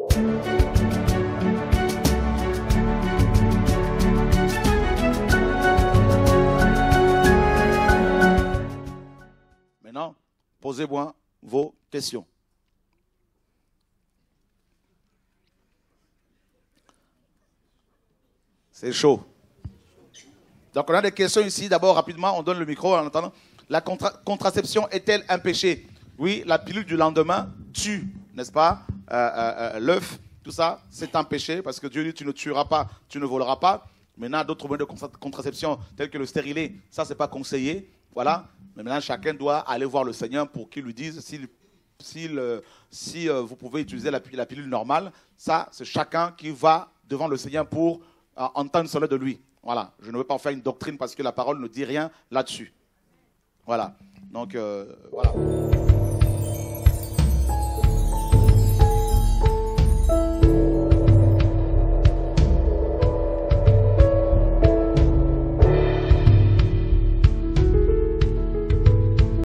Maintenant, posez-moi vos questions. C'est chaud. Donc, on a des questions ici. D'abord, rapidement, on donne le micro en attendant. La contraception est-elle un péché? Oui, la pilule du lendemain tue, n'est-ce pas, l'œuf. Tout ça, c'est un péché parce que Dieu dit tu ne tueras pas, tu ne voleras pas. Maintenant, d'autres moyens de contraception tels que le stérilet, ça, c'est pas conseillé. Voilà. Mais maintenant, chacun doit aller voir le Seigneur pour qu'il lui dise si vous pouvez utiliser la pilule normale. Ça, c'est chacun qui va devant le Seigneur pour entendre cela de lui. Voilà. Je ne veux pas en faire une doctrine parce que la parole ne dit rien là-dessus. Voilà. Donc, voilà.